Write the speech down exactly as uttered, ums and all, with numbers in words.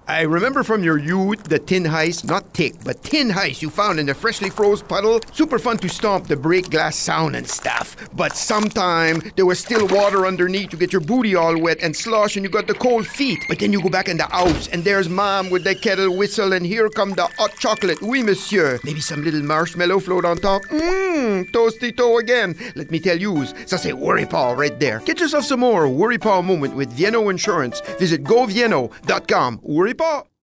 I remember from your youth the tin heist, not tick, but tin heist you found in the freshly froze puddle. Super fun to stomp the break glass sound and stuff. But sometime there was still water underneath. You get your booty all wet and slosh and you got the cold feet. But then you go back in the house and there's mom with the kettle whistle and here come the hot chocolate. Oui, monsieur. Maybe some little marshmallow float on top. Mmm, toasty toe again. Let me tell yous, ça c'est Worry Paw right there. Get yourself some more Worry Paw moment with Vienno Insurance. Visit go vienno dot com. Worry Paw.